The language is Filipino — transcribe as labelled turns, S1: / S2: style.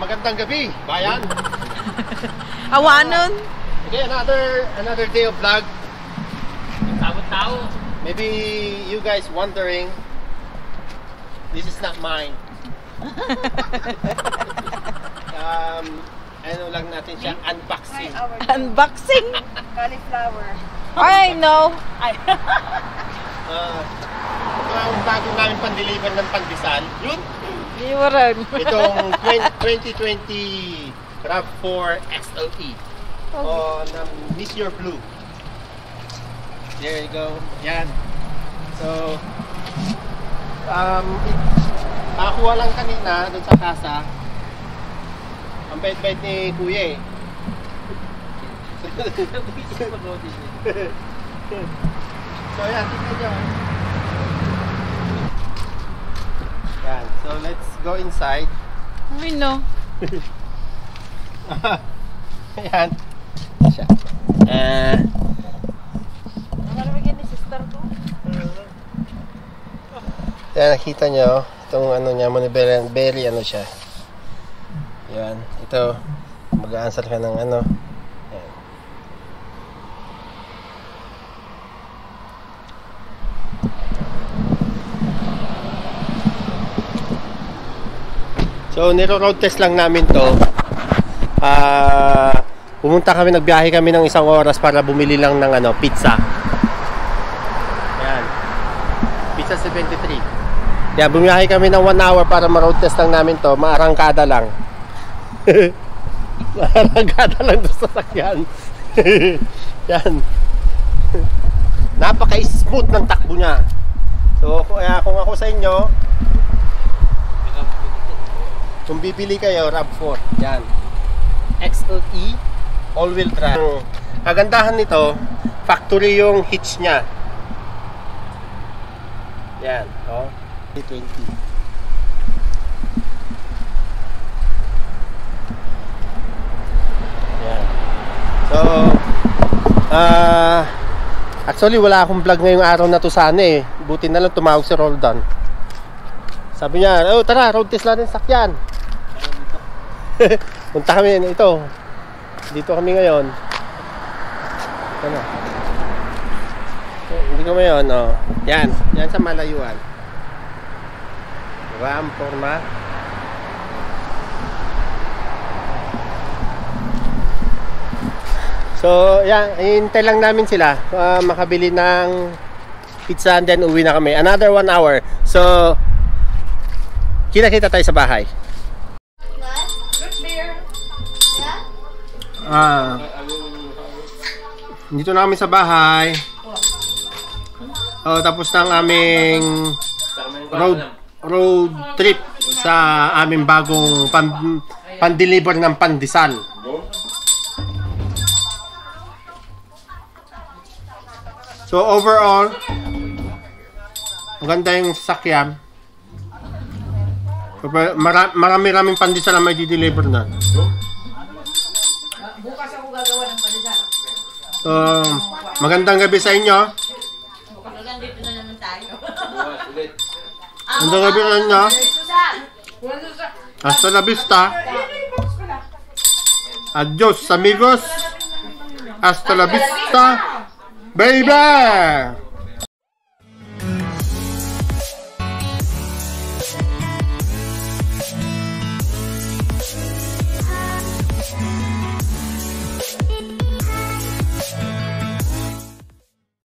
S1: Magandang gabi, bayan.
S2: Awanon.
S1: Okay, another day of vlog.
S3: Tao.
S1: Maybe you guys wondering, this is not mine. Ano lang natin siya, unboxing.
S2: Unboxing?
S4: Cauliflower.
S2: I know.
S1: Ito ang bago namin pan-deliver ng pandesal. Yun.
S2: Liwaran.
S1: Itong 2020 RAV4 XLE. Ng Miss Your Blue. There you go. Yan. So, nakakuha lang kanina dun sa kasa. Ang bait-bait ni Kuya eh. So yan, tignan nyo. Yan, so let's go inside.
S2: I know.
S1: Yan. Siya.
S2: Maraming ni sister ko.
S1: Yan, nakita nyo. Itong ano niya, very ano siya. Yan, ito. Mag-a-answer ka ng ano. Yan. So, niro-road test lang namin to. Nagbiyahe kami ng 1 oras para bumili lang ng ano, pizza. Yan. Pizza 73. Yan, bumiyahe kami ng 1 hour para ma-road test lang namin to. Maarangkada lang. Maarangkada lang doon sa sakyan. Yan. Napaka-smooth ng takbo niya. So, kung ako sa inyo, kung bibili kayo, RAV4. Yan. XLE all-wheel drive. Kagandahan nito, factory yung hitch niya. Yan. Oh. 20. Yan. So, actually wala akong vlog ngayong araw na to sana eh. Buti na lang tumawag si Roldan. Sabi niya, oh tara, road test natin sakyan. Punta kami ito. Dito kami ngayon. Ano? Hindi kami ngayon, oh. Yan, yan sa malayuan. Diba ang forma? So, yan, hintay lang namin sila makabili ng pizza and then uwi na kami. Another 1 hour. So, kita-kita tayo sa bahay. Dito na kami sa bahay. Tapos na ang aming road trip sa aming bagong pan-deliver ng pandesal. So overall, maganda yung sasakyan. Marami-raming pandesal na may di-deliver na.
S4: Bukas ako gagawa ng pandesal.
S1: So, magandang gabi sa inyo.
S4: Nandito na naman tayo.
S1: Magandang gabi sa inyo. Hasta la vista. Adios amigos. Hasta la vista. Baby!